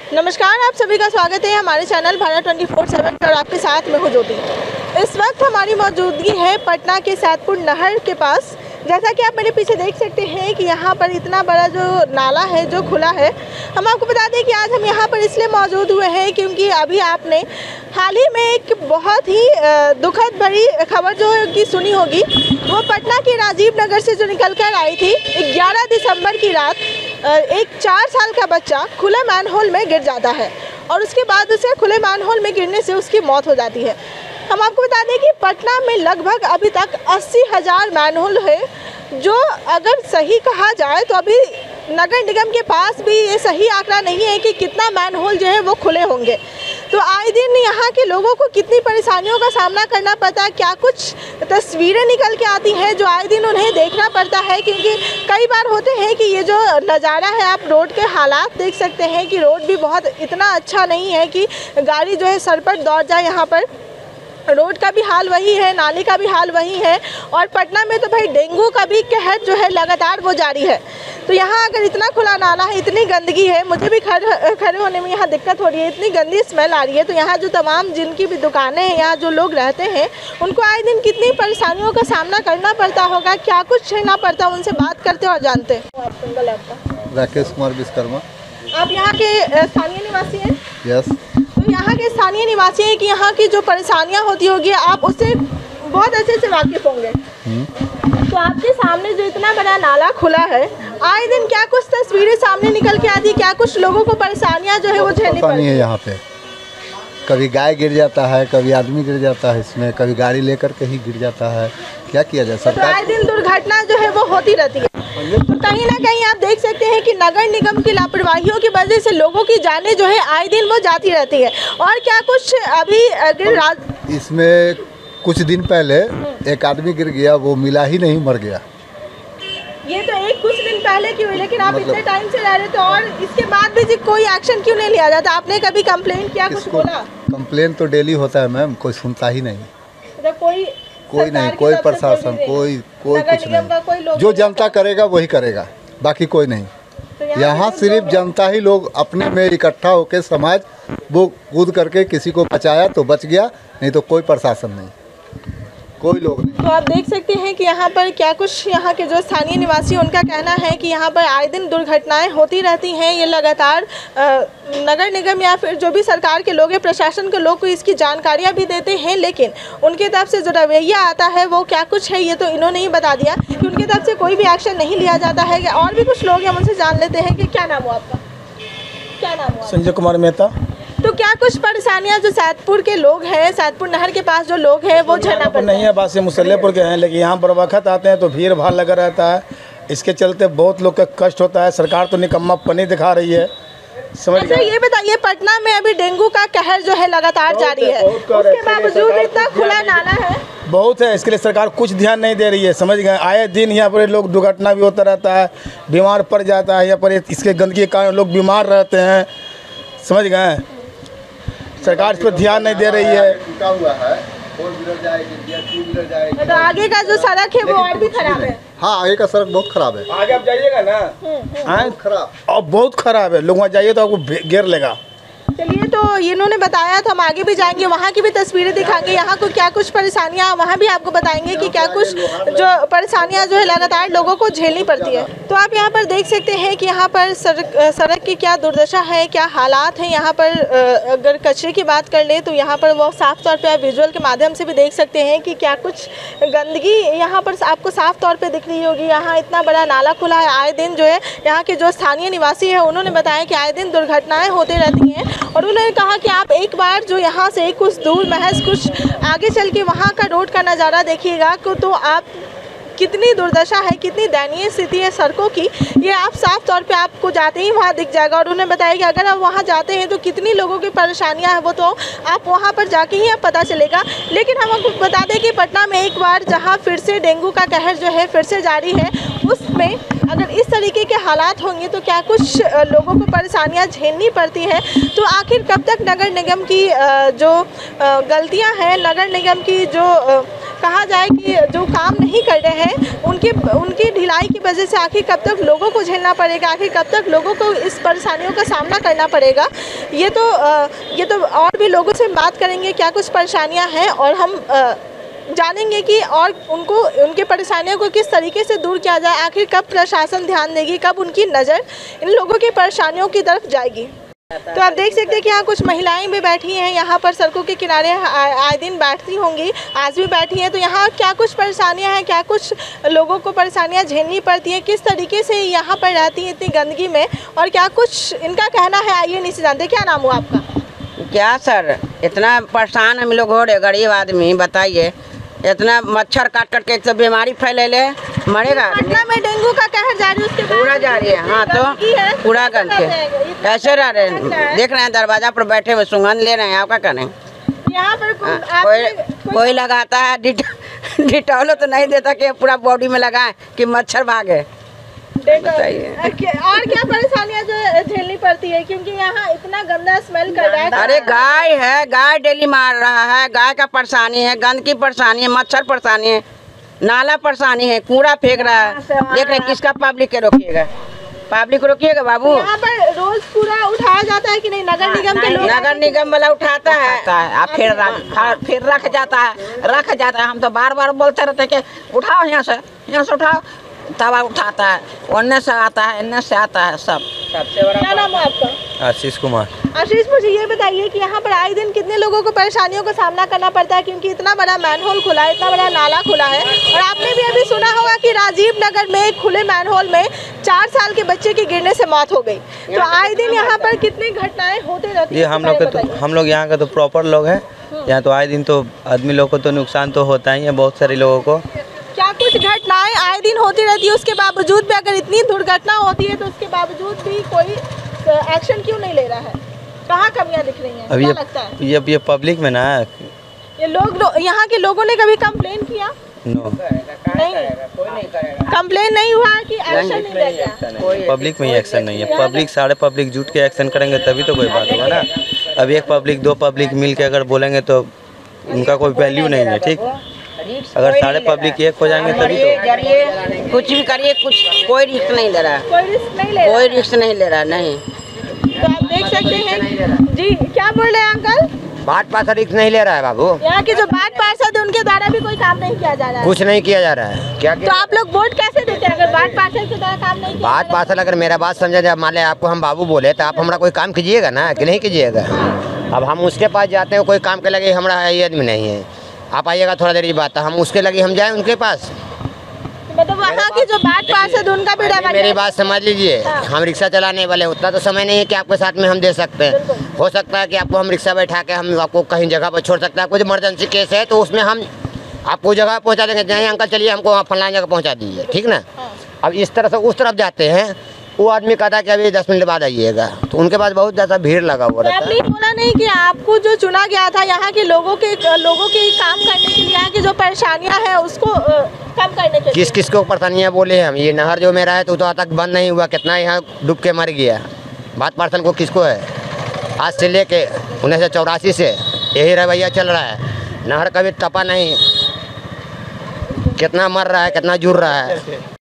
नमस्कार, आप सभी का स्वागत है हमारे चैनल भारत 24/7 और आपके साथ मैं हूं ज्योति। इस वक्त हमारी मौजूदगी है पटना के सैदपुर नहर के पास। जैसा कि आप मेरे पीछे देख सकते हैं कि यहाँ पर इतना बड़ा जो नाला है जो खुला है। हम आपको बता दें कि आज हम यहाँ पर इसलिए मौजूद हुए हैं क्योंकि अभी आपने हाल ही में एक बहुत ही दुखद भरी खबर जो कि सुनी होगी, वो पटना के राजीव नगर से जो निकल कर आई थी 11 दिसंबर की रात। एक 4 साल का बच्चा खुले मैनहोल में गिर जाता है और उसके बाद उसे खुले मैनहोल में गिरने से उसकी मौत हो जाती है। हम आपको बता दें कि पटना में लगभग अभी तक 80,000 मैनहोल है, जो अगर सही कहा जाए तो अभी नगर निगम के पास भी ये सही आंकड़ा नहीं है कि कितना मैनहोल जो है वो खुले होंगे। तो आए दिन यहाँ के लोगों को कितनी परेशानियों का सामना करना पड़ता है, क्या कुछ तस्वीरें निकल के आती हैं जो आए दिन उन्हें देखना पड़ता है। क्योंकि कई बार होते हैं कि ये जो नज़ारा है, आप रोड के हालात देख सकते हैं कि रोड भी बहुत इतना अच्छा नहीं है कि गाड़ी जो है सर पर दौड़ जाए। यहाँ पर रोड का भी हाल वही है, नाले का भी हाल वही है और पटना में तो भाई डेंगू का भी कहर जो है लगातार वो जारी है। तो यहाँ अगर इतना खुला नाला है, इतनी गंदगी है, मुझे भी खड़े होने में यहाँ दिक्कत हो रही है, इतनी गंदी स्मेल आ रही है। तो यहाँ जो तमाम जिनकी भी दुकानें हैं, यहाँ जो लोग रहते हैं, उनको आए दिन कितनी परेशानियों का सामना करना पड़ता होगा, क्या कुछ झेलना पड़ता है, उनसे बात करते और जानते हैं। राकेश कुमार विश्वकर्मा। आप यहाँ के स्थानीय निवासी हैं? यस। तो यहाँ के स्थानीय निवासी हैं कि यहाँ की जो परेशानियाँ होती होगी आप उससे बहुत अच्छे से वाकिफ होंगे। तो आपके सामने जो इतना बड़ा नाला खुला है, आए दिन क्या कुछ तस्वीरें सामने निकल के आती है, क्या कुछ लोगों को परेशानियाँ जो है वो झेलनी पड़ती है? यहाँ पे कभी गाय गिर जाता है, कभी आदमी गिर जाता है, इसमें कभी गाड़ी लेकर के ही गिर जाता है। क्या किया जाए, सरकार। आए दिन दुर्घटना जो है वो होती रहती है। तो कहीं ना कहीं आप देख सकते हैं कि नगर निगम की लापरवाहियों की वजह से लोगों की जानें जो है आए दिन वो जाती रहती है। और क्या कुछ अभी अगर इसमें कुछ दिन पहले एक आदमी गिर गया, वो मिला ही नहीं, मर गया। ये तो एक कुछ दिन पहले की हुई, लेकिन आप इतने टाइम से रह रहे थे और इसके बाद भी कोई एक्शन क्यों नहीं लिया जाता? आपने कभी कंप्लेंट किया, कुछ बोला? कंप्लेंट तो डेली होता है मैम, कोई सुनता ही नहीं। मतलब कोई नहीं, कोई प्रशासन, कोई कुछ नहीं। जो जनता करेगा वही करेगा, बाकी कोई नहीं। तो यहाँ सिर्फ जनता ही लोग अपने में इकट्ठा होकर समाज वो कूद करके किसी को बचाया तो बच गया, नहीं तो कोई प्रशासन नहीं, कोई लोग नहीं। तो आप देख सकते हैं कि यहाँ पर क्या कुछ यहाँ के जो स्थानीय निवासी, उनका कहना है कि यहाँ पर आए दिन दुर्घटनाएं होती रहती हैं। ये लगातार नगर निगम या फिर जो भी सरकार के लोग हैं, प्रशासन के लोग को इसकी जानकारियाँ भी देते हैं, लेकिन उनके तरफ से जो रवैया आता है वो क्या कुछ है, ये तो इन्होंने ही बता दिया कि उनके तरफ से कोई भी एक्शन नहीं लिया जाता है। और भी कुछ लोग हैं, उनसे जान लेते हैं कि क्या नाम हो आपका? क्या नाम हो? संजय कुमार मेहता। तो क्या कुछ परेशानियां जो सैदपुर के लोग हैं, सैदपुर नहर के पास जो लोग हैं, वो झेलना पड़ता है? नहीं है, बात से मुसल्लेपुर के हैं, लेकिन यहाँ पर वक्त आते हैं तो भीड़ भाड़ लगा रहता है। इसके चलते बहुत लोग का कष्ट होता है। सरकार तो निकम्मापनी दिखा रही है, समझ अच्छा ये बताइए, पटना में अभी डेंगू का कहर जो है लगातार जारी है, उसके बावजूद इतना खुला नाला है बहुत है, इसके लिए सरकार कुछ ध्यान नहीं दे रही है। समझ गए, आए दिन यहाँ पर लोग दुर्घटना भी होता रहता है, बीमार पड़ जाता है यहाँ पर, इसके गंदगी के कारण लोग बीमार रहते हैं। समझ गए, सरकार इस पर ध्यान नहीं दे रही है। तो आगे का जो सड़क है वो और भी खराब है। हाँ, आगे का सड़क बहुत खराब है। आगे आप जाइएगा ना, खराब और बहुत खराब है, लोग वहाँ जाइए तो आपको घेर लेगा। चलिए, तो इन्होंने बताया, तो हम आगे भी जाएंगे, वहाँ की भी तस्वीरें दिखाएंगे, यहाँ को क्या कुछ परेशानियाँ, वहाँ भी आपको बताएंगे कि क्या कुछ जो परेशानियाँ जो है लगातार लोगों को झेलनी पड़ती है। तो आप यहाँ पर देख सकते हैं कि यहाँ पर सड़क की क्या दुर्दशा है, क्या हालात हैं। यहाँ पर अगर कचरे की बात कर ले तो यहाँ पर वो साफ तौर पे आप विजुअल के माध्यम से भी देख सकते हैं कि क्या कुछ गंदगी यहाँ पर आपको साफ तौर पे दिख रही होगी। यहाँ इतना बड़ा नाला खुला है, आए दिन जो है यहाँ के जो स्थानीय निवासी है उन्होंने बताया कि आए दिन दुर्घटनाएँ होती रहती हैं। और उन्होंने कहा कि आप एक बार जो यहाँ से कुछ दूर, महज कुछ आगे चल के वहाँ का रोड का नज़ारा देखिएगा तो आप कितनी दुर्दशा है, कितनी दयनीय स्थिति है सड़कों की, ये आप साफ तौर पे आपको जाते ही वहाँ दिख जाएगा। और उन्होंने बताया कि अगर आप वहाँ जाते हैं तो कितनी लोगों की परेशानियाँ हैं वो तो आप वहाँ पर जाके ही आप पता चलेगा। लेकिन हम आपको बता दें कि पटना में एक बार जहाँ फिर से डेंगू का कहर जो है फिर से जारी है, उसमें अगर इस तरीके के हालात होंगे तो क्या कुछ लोगों को परेशानियां झेलनी पड़ती है। तो आखिर कब तक नगर निगम की जो गलतियां हैं, नगर निगम की जो कहा जाए कि जो काम नहीं कर रहे हैं उनकी ढिलाई की वजह से आखिर कब तक लोगों को झेलना पड़ेगा, आखिर कब तक लोगों को इस परेशानियों का सामना करना पड़ेगा। ये तो और भी लोगों से बात करेंगे क्या कुछ परेशानियां हैं और हम जानेंगे कि और उनके परेशानियों को किस तरीके से दूर किया जाए, आखिर कब प्रशासन ध्यान देगी, कब उनकी नज़र इन लोगों की परेशानियों की तरफ जाएगी। तो आप देख सकते हैं कि यहाँ कुछ महिलाएं भी बैठी हैं, यहाँ पर सड़कों के किनारे आए दिन बैठती होंगी, आज भी बैठी हैं। तो यहाँ क्या कुछ परेशानियाँ हैं, क्या कुछ लोगों को परेशानियाँ झेलनी पड़ती हैं, किस तरीके से यहाँ पर रहती हैं इतनी गंदगी में और क्या कुछ इनका कहना है, आइए नीचे जानते। क्या नाम हुआ आपका? क्या सर, इतना परेशान हम लोग हो रहे गरीब आदमी, बताइए। इतना मच्छर काट के एक तो बीमारी फैले ले मरेगा। पटना में डेंगू का कहर जारी, उसके पूरा जारी है। हाँ तो पूरा गंद के कैसे रह रहे हैं, देख रहे हैं दरवाजा पर बैठे हुए सुगंध ले रहे हैं। आप क्या करें? यहाँ पर कोई लगाता है डिटॉल तो नहीं देता कि पूरा बॉडी में लगाए कि मच्छर भागे। बताइए और क्या परेशानियाँ जो झेलनी पड़ती है, क्योंकि यहाँ इतना गंदा स्मेल कर रहा है। अरे गाय है, गाय डेली मार रहा है, गाय का परेशानी है, गंद की परेशानी है, मच्छर परेशानी है, नाला परेशानी है, कूड़ा फेंक रहा है। देख रहे किसका पब्लिक के रोकिएगा, पब्लिक रोकिएगा बाबू। यहाँ पर रोज कूड़ा उठाया जाता है कि नहीं? नगर निगम के लोग, नगर निगम वाला उठाता है, फिर रख जाता है। हम तो बार बार बोलते रहते कि उठाओ यहाँ से उठाओ, तब उठाता है, उन्ने से आता है, इन्ने से आता है सब। क्या नाम है आपका? आशीष कुमार। आशीष, मुझे ये बताइए कि यहाँ पर आए दिन कितने लोगों को परेशानियों का सामना करना पड़ता है, क्योंकि इतना बड़ा मैनहोल खुला है, इतना बड़ा नाला खुला है। और आपने भी अभी सुना होगा कि राजीव नगर में एक खुले मैनहोल में 4 साल के बच्चे की गिरने से मौत हो गई। तो आए दिन यहाँ पर कितनी घटनाएं होते रहती है? हम लोग यहाँ का तो प्रॉपर लोग हैं, यहाँ तो आए दिन तो आदमी लोग को तो नुकसान तो होता ही है, बहुत सारे लोगों को। क्या कुछ घटनाएं आए दिन होती रहती है, उसके बावजूद भी अगर इतनी दुर्घटना होती है तो उसके बावजूद भी कोई एक्शन क्यों नहीं ले रहा है? कहाँ कमियां दिख रही हैं? अब क्या लगता है? ये पब्लिक में ना, ये यहाँ के लोगों ने कभी कंप्लेन किया? नो, नहीं, कंप्लेन नहीं हुआ कि एक्शन नहीं लिया गया? पब्लिक में ही एक्शन नहीं है। पब्लिक सारे पब्लिक जुट के एक्शन करेंगे तभी तो कोई बात होगा ना। अब एक पब्लिक 2 पब्लिक मिल के अगर बोलेंगे तो उनका कोई वैल्यू नहीं है। ठीक, अगर सारे पब्लिक एक हो जाएंगे तभी तो। कुछ भी करिए, कोई रिस्क नहीं ले रहा, कोई रिस्क नहीं ले रहा। नहीं। तो आप देख सकते हैं जी, क्या बोल रहे हैं अंकल? बाट पार्षद रिस्क नहीं ले रहा है बाबू। यहाँ के जो बाट पार्षद है उनके द्वारा भी कोई काम नहीं किया जा रहा है? कुछ नहीं किया जा रहा है। क्या तो आप लोग वोट कैसे देते हैं अगर बाट पार्षद के द्वारा काम नहीं किया? बाट पार्षद अगर मेरा बात समझा जाए, मान लें आपको हम बाबू बोले तो आप हमारा कोई काम कीजिएगा ना, कि नहीं कीजिएगा? अब हम उसके पास जाते हैं, कोई काम के लगे हमारा ये आदमी नहीं है, आप आइएगा थोड़ा देर की बात है, हम उसके लगे हम जाएं उनके पास। मतलब वहाँ की जो बाट पार्षद उनका भी मेरी बात समझ लीजिए। हाँ। हम रिक्शा चलाने वाले, उतना तो समय नहीं है कि आपके साथ में हम दे सकते हैं। हो सकता है कि आपको हम रिक्शा बैठा के हम आपको कहीं जगह पर छोड़ सकते हैं। कुछ इमरजेंसी केस है तो उसमें हम आपको जगह पहुँचा देंगे, नहीं अंकल चलिए हमको वहाँ फलाना जगह पहुँचा दीजिए, ठीक ना। अब इस तरह से उस तरफ जाते हैं, वो आदमी कहता है कि अभी 10 मिनट बाद आइएगा, तो उनके पास बहुत ज़्यादा भीड़ लगा हुआ रहता है। आपने बोला नहीं कि आपको जो चुना गया था यहाँ के लोगों के काम करने के लिए, यहाँ की जो परेशानियाँ हैं उसको कम करने के लिए? किस को परेशानियाँ बोले हम? ये नहर जो मेरा है तो आज तक बंद नहीं हुआ, कितना यहाँ डूब के मर गया। बात पार्सल को किसको है? आज से लेके 1984 से यही रवैया चल रहा है, नहर कभी टपा नहीं, कितना मर रहा है, कितना जुड़ रहा है।